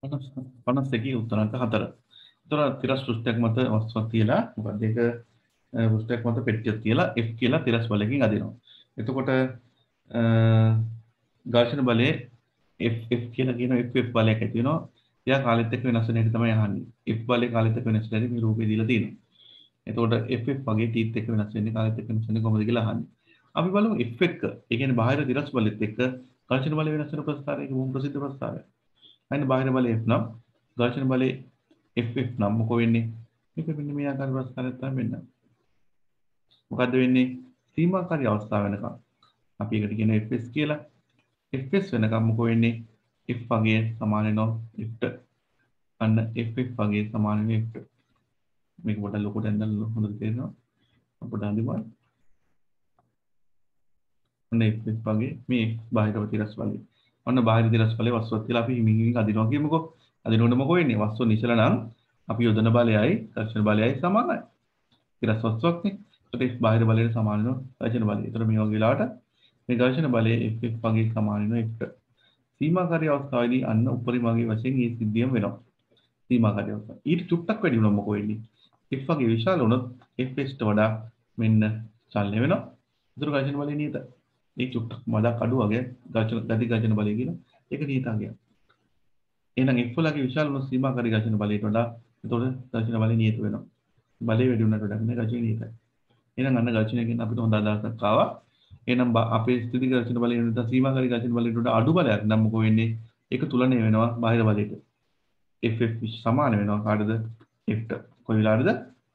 52 උත්තරංක 4. ඒතර තිරස් පෘෂ්ඨයක් මත වස්තුවක් තියලා මොකද ඒක පෘෂ්ඨයක් මත පෙට්ටියක් තියලා F කියලා තිරස් බලයකින් අදිනවා. එතකොට ඝර්ෂණ බලයේ F කියලා කියන F බලයක් ඇති වෙනවා. එයා කාලෙත් එක්ක වෙනස් වෙන හැටි තමයි අහන්නේ. F බලය කාලෙත් එක්ක වෙනස් වෙන හැටි මේ රූපේ දීලා තියෙනවා. එතකොට F වගේ T එක්ක වෙනස් වෙන්නේ කාලෙත් එක්ක වෙනස් වෙන්නේ කොහොමද කියලා අහන්නේ. අපි බලමු F එක. ඒ කියන්නේ බාහිර තිරස් බලෙත් එක්ක ඝර්ෂණ බලය වෙනස් වෙන ප්‍රස්තාරය ඒක බොහොම ප්‍රසිද්ධ ප්‍රස්තාරය. අයින බාහිර බලය F නම් ඝර්ෂණ බලය FF නම් මොකෝ වෙන්නේ? මේක මෙන්න මේ ආකාර ප්‍රස්තාරයක් තමයි වෙන්නේ. මොකද්ද වෙන්නේ? සීමාකාරී අවස්ථාව වෙනකම්. අපි ඒකට කියන Fs කියලා. Fs වෙනකම් මොකෝ වෙන්නේ? F වගේ සමාන වෙනවා F ට. අන්න FF වගේ සමාන වෙනවා F ට. මේක පොඩ්ඩක් ලොකුට ඇඳලා හොඳට තේරෙනවා. පොඩ්ඩක් අඳිමු. ඔන්න FF වගේ මේ බාහිර තිරස් බලය. ඔන්න බාහිර තිරස් බලය වස්තුවක් කියලා අපි හිමින් හිමින් අදිනවා කියමුකෝ. අදිනකොට මොකෝ වෙන්නේ? වස්තුව නිශ්චල නම් අපි යොදන බලයයි ඝර්ෂණ බලයයි සමානයි. තිරස් වස්තුවක්නේ. ඒකට බාහිර බලයට සමාන වෙනවා ඝර්ෂණ බලය. ඒතර මේ වගේ වෙලාවට මේ ඝර්ෂණ බලය FF වගේ සමාන වෙනවා F ට. සීමාකාරී අවස්ථාවේදී අන්න උපරිමගේ වශයෙන් මේ සිද්ධියම වෙනවා. සීමාකාරී අවස්ථාව. ඊට චුට්ටක් වැඩි වුණොත් මොකෝ වෙන්නේ? F වගේ විශාල වුණොත් Fs ට වඩා මෙන්න චලනය වෙනවා. ඒතර ඝර්ෂණ බලය නියතයි. ඒ චුට්ටක් මඩක් අඩු වගේ ගති ඝර්ෂණ බලය කියන ඒක නියතයි. එහෙනම් F වලගේ විශාල වුණොත් සීමාකාරී ඝර්ෂණ බලයට වඩා එතකොට ඝර්ෂණ බලය නියත වෙනවා. බලය වැඩි වුණාට වඩා මේ ඝර්ෂණය නියතයි. එහෙනම් අන්න ඝර්ෂණය කියන අපිට හොඳ අදහසක් ආවා. එහෙනම් අපේ ස්ථිති ඝර්ෂණ බලය වෙනත සීමාකාරී ඝර්ෂණ බලයට වඩා අඩු බලයක් නම් මොකෝ වෙන්නේ? ඒක තුලණය වෙනවා බාහිර බලයට. FF සමාන වෙනවා කාටද? F ට. කොයි වෙලාවටද?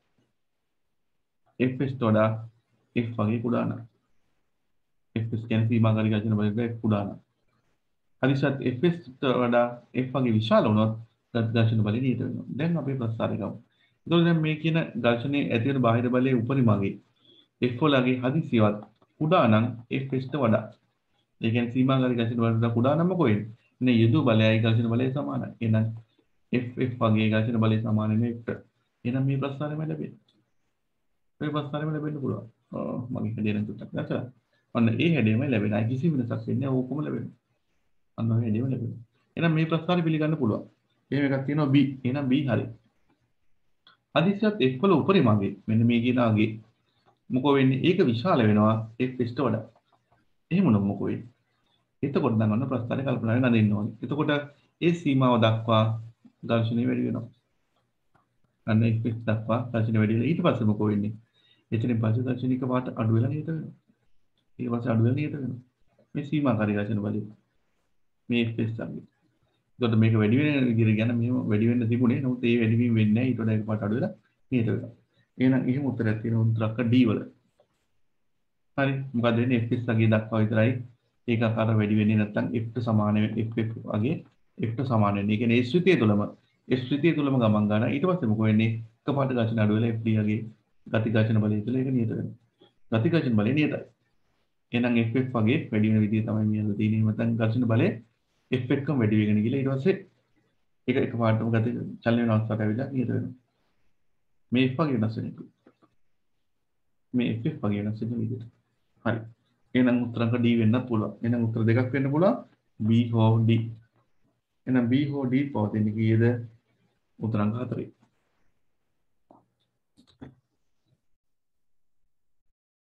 Fs ට වඩා F වගේ කුඩා නම්. Fs කියන්නේ සීමාකාරී ඝර්ෂණ බලයට F කුඩා නම්. හදිසියත් Fs ට වඩා F වගේ විශාල වුණොත් ඝර්ෂණ බලය නියත වෙනවා. දැන් අපි ප්‍රස්තාරය ගමු. එතකොට දැන් මේ කියන ඝර්ෂණයේ ඇති වෙන බාහිර බලයේ උපරිමගේ F වලගේ හදිසියවත් කුඩා නම් Fs ට වඩා. ඒ කියන්නේ සීමාකාරී ඝර්ෂණ බලයට වඩා කුඩා නම් මොකෝ වෙන්නේ? නේ යුතු බලයයි ඝර්ෂණ බලය සමානයි. එහෙනම් FF වගේ ඝර්ෂණ බලය සමාන වෙන F ට. එහෙනම් මේ ප්‍රස්තාරයම ලැබෙන්නේ. මේ ප්‍රස්තාරයම ලැබෙන්න පුළුවන්. මගේ හැදෙන තුටක් දැකලා. අන්න ඒ හැඩයම ලැබෙනවා. කිසි වෙනසක් වෙන්නේ නැහැ. ඕකම ලැබෙනවා. අන්න ඔය හැඩයම ලැබෙනවා. එහෙනම් මේ ප්‍රස්තාරය පිළිගන්න පුළුවන්. එහෙම එකක් තියෙනවා B. එහෙනම් B හරි. හදිසියත් F වල උපරිමගේ මෙන්න මේ කියන ආගේ මොකෝ වෙන්නේ? ඒක විශාල වෙනවා Fs ට වඩා. එහෙම වුණොත් මොකෝ වෙන්නේ? එතකොට නම් අන්න ප්‍රස්තාරය කල්පනා වෙන්න දෙන්න ඕනේ. එතකොට ඒ සීමාව දක්වා ඝර්ෂණය වැඩි වෙනවා. අන්න Fs දක්වා ඝර්ෂණය වැඩි වෙලා ඊට පස්සේ මොකෝ වෙන්නේ? එතනින් පස්සේ ඝර්ෂණ එක පාට අඩු වෙලා නියත වෙනවා. ඊට පස්සේ අඩු වෙලා නියත වෙනවා. මේ සීමාකාරී ඝර්ෂණ බලය. මේ Fs තමයි. එතකොට මේක වැඩි වෙන විදිහට ගැන මෙහෙම වැඩි වෙන්න තිබුණේ. නමුත් ඒ වැඩි වීම වෙන්නේ නැහැ. ඊට වඩා එකපාරට අඩු වෙලා නියත වෙනවා. එහෙනම් එහෙම උත්තරයක් තියෙනවා උත්තරක D වල. හරි. මොකද වෙන්නේ Fs වගේ දක්වා විතරයි ඒක ආකාර වැඩි වෙන්නේ නැත්නම් F ට සමාන වෙන FF වගේ F ට සමාන වෙන්නේ. ඒ කියන්නේ S ශ්‍රිතිය තුලම ගමන් ගන්න. ඊට පස්සේ මොකෝ වෙන්නේ? එකපාරට ඝර්ෂණ අඩු වෙලා FD වගේ ගති ඝර්ෂණ බලය තුල ඒක නියත වෙනවා. ගති ඝර්ෂණ බලය නියතයි. එහෙනම් FF වගේ වැඩි වෙන විදිහ තමයි මේ තියෙන්නේ. නැත්නම් ඝර්ෂණ බලය F එකම වැඩි වෙගෙන ගිහලා ඊට පස්සේ ඒක එකපාරටම ගති චලන වෙන අවස්ථාවට ඇවිල්ලා නියත වෙනවා. මේ F වගේ වෙනස් වෙන එක. මේ FF වගේ වෙනස් වෙන විදිහට. හරි. එහෙනම් උත්තරංක D වෙන්නත් පුළුවන්. එහෙනම් උත්තර දෙකක් වෙන්න පුළුවන්. B හෝ D. එහෙනම් B හෝ D පවතින කීයද? උත්තරංක 4.